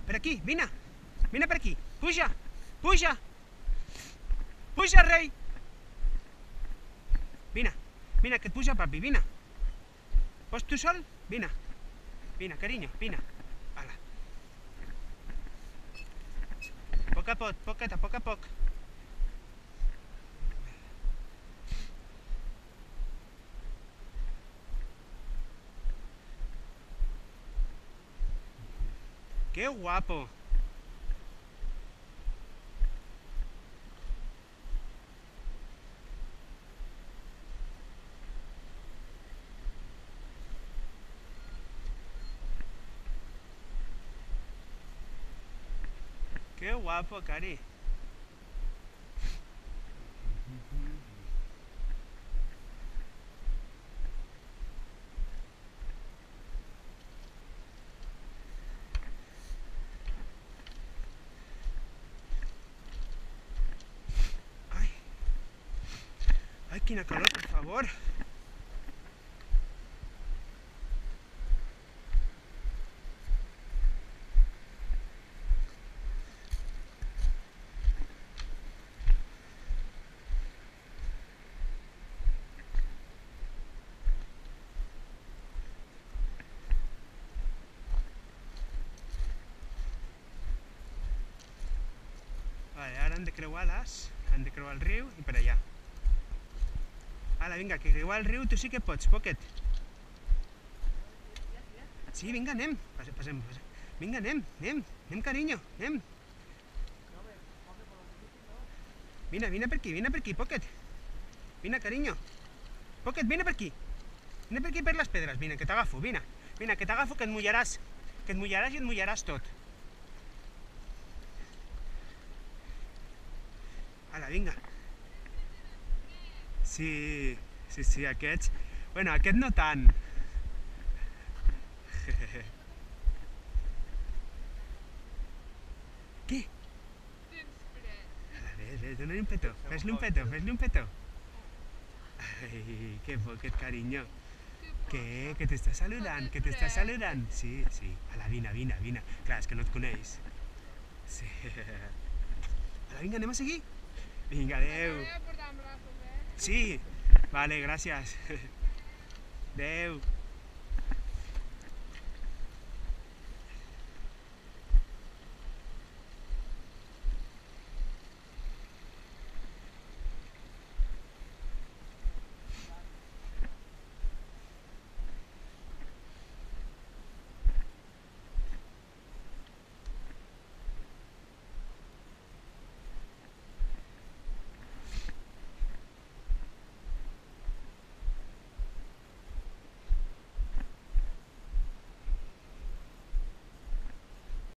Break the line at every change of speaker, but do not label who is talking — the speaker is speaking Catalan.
per aquí, vine. Vine per aquí, puja, puja. Puja, rei. Vine, vine, que et puja papi, vine. Pots tu sol? Vine. Vine, carinyo, vine. Hala. Poc a poc. ¡Qué guapo! ¡Qué guapo, Cari! ¡Ay! ¡Ay, quina calor, por favor! Vale, ara hem de creuar hem de creuar el riu i per allà. Ala, vinga, que creuar el riu tu sí que pots, Pocket. Sí, vinga, anem. Passem. Vinga, anem, carinyo, anem. Vine per aquí, Pocket. Vine, carinyo. Pocket, vine per aquí. Vine per aquí per les pedres, vine, que t'agafo, vine. Vine, que t'agafo, que et mullaràs. Que et mullaràs i et mullaràs tot. Ala, vinga. Sí, aquests... Bueno, aquest no tant. Què? Ala, dona-li un petó, fes-li un petó. Ai, que bo, aquest carinyo. Què? Que t'està saludant, Sí. Ala, vine. Clar, és que no et coneix. Sí. Ala, vinga, anem a seguir. Vinga, adeu. Sí, vale, gràcies. Adeu.